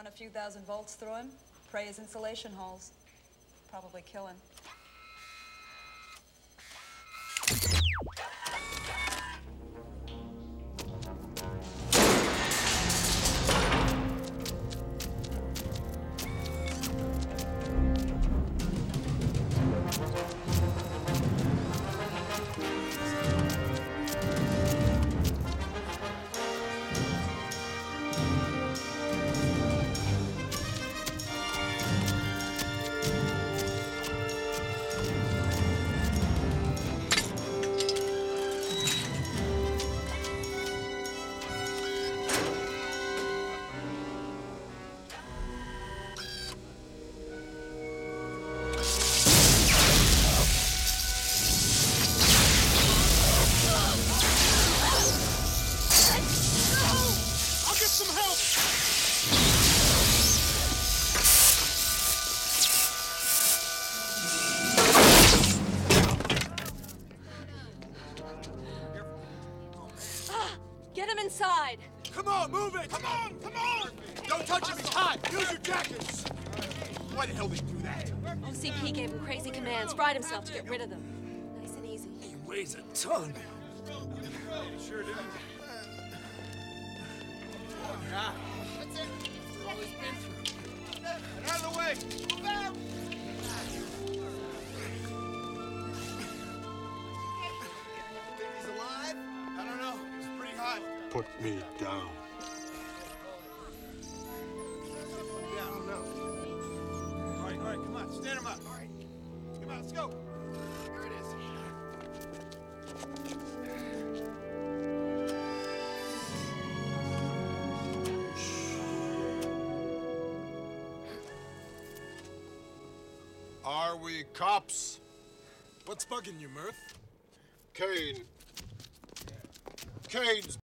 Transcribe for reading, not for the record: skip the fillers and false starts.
run a few thousand volts through him, pray his insulation holes. Probably kill him. Get him inside! Come on, move it! Come on, come on! Don't touch him, he's hot! Use your jackets! Why the hell did he do that? OCP gave him crazy commands, fried himself to get rid of them. Nice and easy. He weighs a ton. Sure do. God. That's it. After all he's been through. Get out of the way! Move out! Think he's alive? I don't know. It's pretty hot. Put me down. Yeah, I don't know. All right, come on. Stand him up. All right. Come on, let's go. Here it is. Are we cops? What's bugging you, Murph? Kane. Kane's